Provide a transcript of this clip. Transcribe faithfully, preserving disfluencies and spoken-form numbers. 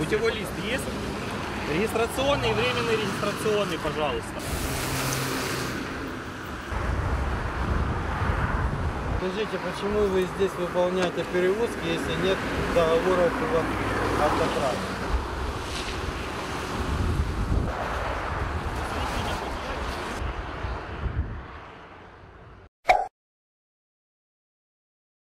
Путевой лист есть? Регистрационный, временный регистрационный, пожалуйста. Скажите, почему вы здесь выполняете перевозки, если нет договоров у автотрасс?